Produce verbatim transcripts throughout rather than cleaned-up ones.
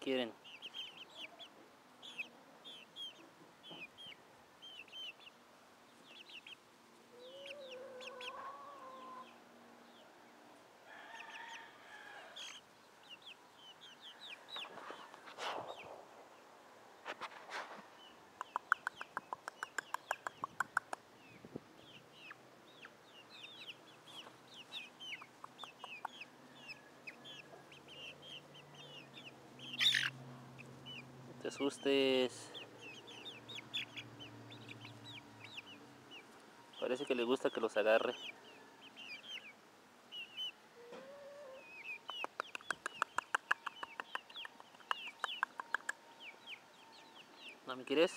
quieren. No te asustes. Parece que le gusta que los agarre. ¿No me quieres?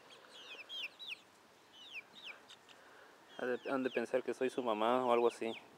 Han de pensar que soy su mamá o algo así.